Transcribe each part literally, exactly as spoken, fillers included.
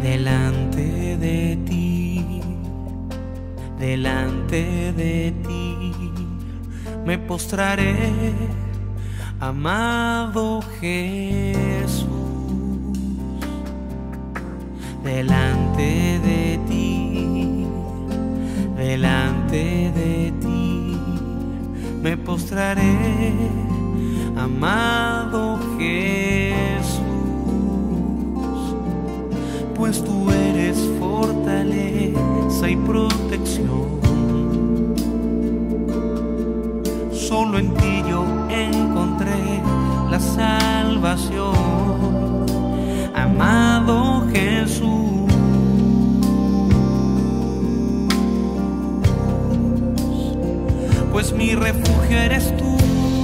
delante de ti, delante de ti me postraré, amado Jesús. Delante de ti, delante de ti me postraré, amado Jesús, pues tú eres fortaleza y protección. Solo en ti yo encontré la salvación, amado Jesús. Pues mi refugio eres tú,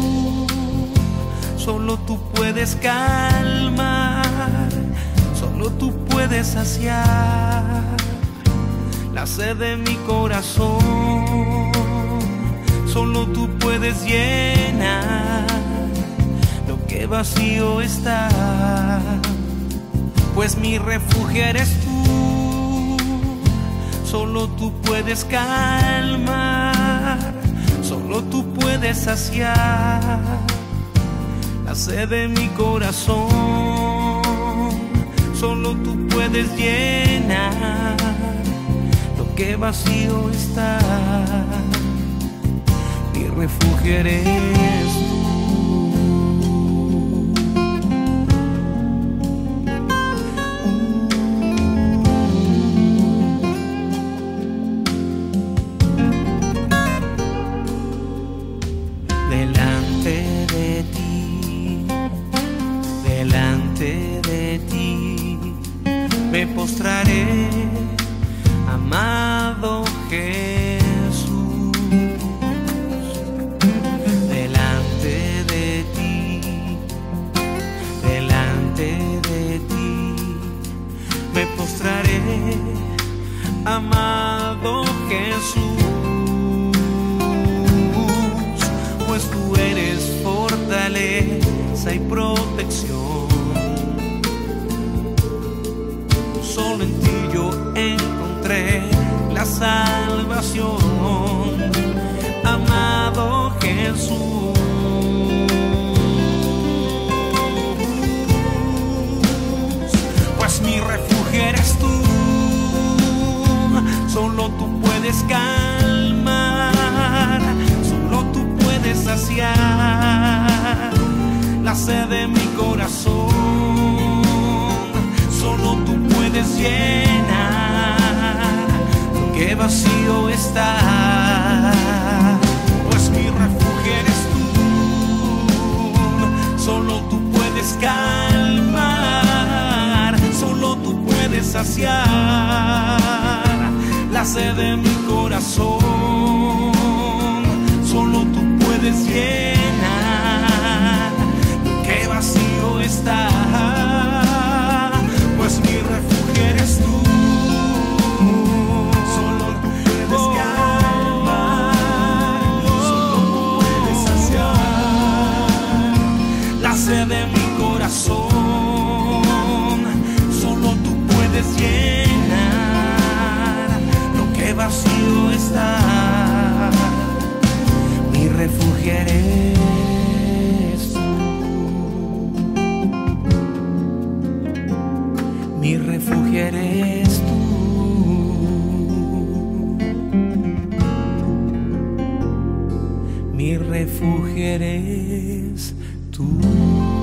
solo tú puedes calmar, solo tú puedes saciar la sed de mi corazón, solo tú puedes llenar lo que vacío está. Pues mi refugio eres tú, solo tú puedes calmar, solo tú puedes saciar la sed de mi corazón, solo tú puedes llenar lo que vacío está. Mi refugio eres tú. Delante de ti, delante de ti me postraré, amado Jesús. Delante de ti, delante de ti me postraré, amado Jesús. Pues tú eres fortaleza y protección. Solo en ti yo encontré la salvación, amado Jesús. Pues mi refugio eres tú, solo tú puedes calmar, saciar la sed de mi corazón, solo tú puedes llenar lo que vacío está. Pues mi refugio eres tú, solo tú puedes calmar, solo tú puedes saciar la sed de mi corazón, solo tú puedes llenar lo que vacío está. Pues mi refugio eres tú, solo tú puedes calmar, solo tú puedes saciar la sed de mi corazón, solo tú puedes llenar lo que vacío está. Mi refugio eres tú, mi refugio eres tú, mi refugio eres tú.